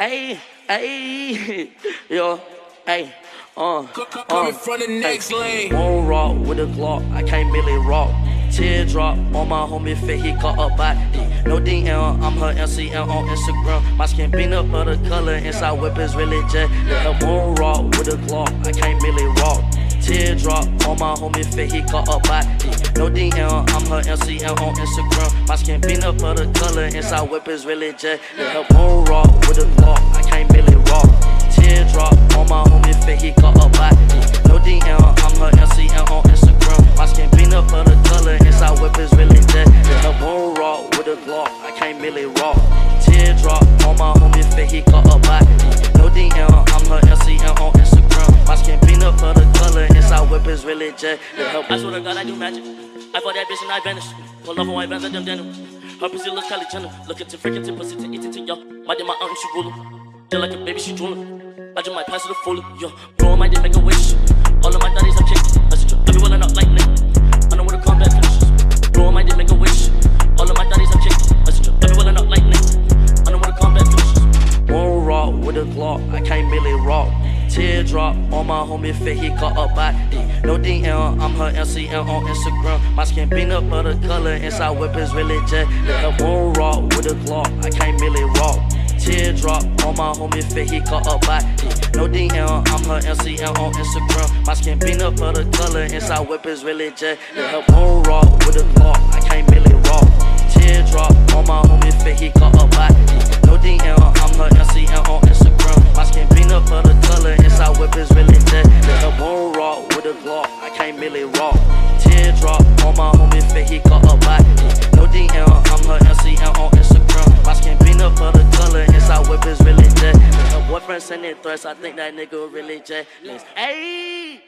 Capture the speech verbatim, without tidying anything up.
Ayy, ayy, yo, ayy, uh, Coming uh, from the next lane. won't rock with a Glock, I can't really rock. Teardrop on my homie fit, he caught a body. No D M, I'm her M C M on Instagram. My skin peanut butter color, inside whip is really jet. Yeah, won't rock with a Glock, I can't really rock. Teardrop on my homie fit, he caught a body. No D M, I'm her M C M on Instagram. My skin peanut butter color, inside whip is really jet. Yeah, won't rock with a Glock, I can't really rock. Teardrop on my homie fit, he caught a body. No D M, I'm her M C M on Instagram. My skin peanut butter color, inside whip is really jet. Yeah, won't rock with a Glock, I can't really rock. Teardrop on my homie fit, he caught a body. No D M, I'm her M C M on Instagram. My skin peanut butter color, inside whip is really jet. Yeah, I swear to God, I do magic. I fought that bitch and I vanished. Pull up on white vans and them denim. Her pussy looks Kylie Jenner. Look at the freaking tip, pussy to eat it to yo. My day, my aunt, she ruler. Just like a baby, she drooling. I just might pass it to fuller, yo. Bro, I might just make a wish. All of my daddies are kicked. I said, everyone I'm not like Nick. I know where the combat finishes. Bro, I might just make a wish. All of my daddies are kicked. I said, everyone I'm not like Nick. I know where the combat finishes. won't rock with a Glock, I can't really rock. Teardrop on my homie fit, he caught a body. No D M, I'm her M C M on Instagram. My skin peanut butter color, inside whip is really jet. Yeah, won't rock with a Glock, I can't really rock. Teardrop on my homie fit, he caught a body. No D M, I'm her M C M on Instagram. My skin peanut butter color, inside whip is really jet. Yeah, won't rock with a Glock, I can't really rock. Teardrop on my homie fit, he caught a body. No D M, I'm her M C M on Instagram. My skin peanut butter color, inside whip is really jet. Yeah, won't rock with a Glock, I can't really rock. Teardrop on my homie fit, he caught a body. No D M, I'm her M C M on Instagram. My skin peanut butter color, inside whip is really jet. Her boyfriend sending threats, I think that nigga really jet. Ayy.